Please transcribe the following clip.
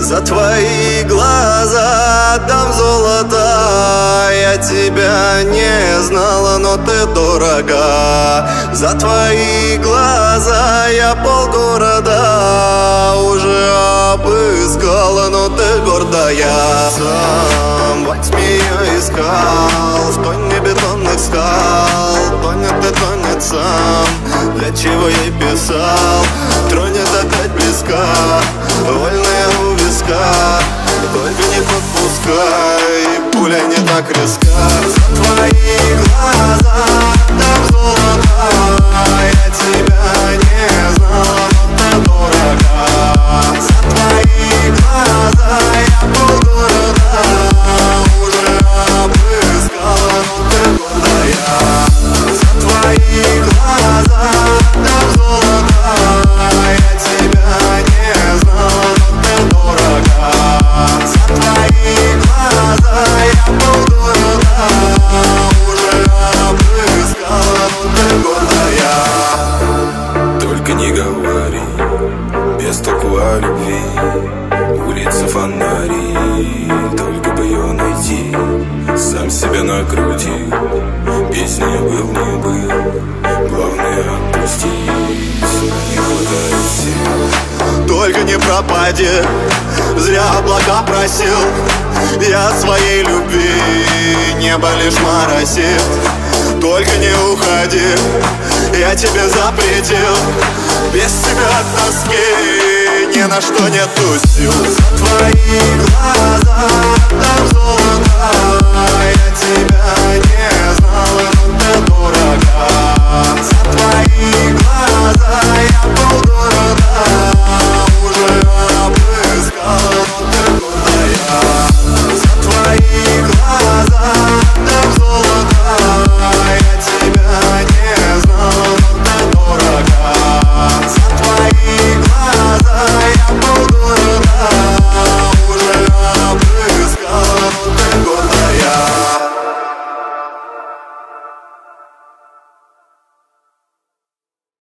За твои глаза отдам золото. Я тебя не знала, но ты дорога. За твои глаза я полгорода уже обыскала, но ты гордая. Сам во тьме я искал, в тоне бетонных скал. Тонет и тонет сам, для чего я писал. Тронет опять близко, вольная у виска. Только не подпускай, пуля не так резка. За твои глаза отдам золото. Я тебя не знала, но ты дорога. За твои глаза я полгорода уже обыскала, но ты гордая. За твои глаза отдам золото. Я тебя не знала, но ты дорога. За твои глаза я полгорода уже обыскала, но ты гордая. Только не говори, без толку о любви. Улица фонари, только бы ее найти. Сам себя накрутил, песня был, не был. Главное отпустить, не хватает сил. Только не пропади, зря облака просил. Я своей любви небо лишь моросит. Только не уходи, я тебе запретил. Без тебя от тоски ни на что нету сил. За твои глаза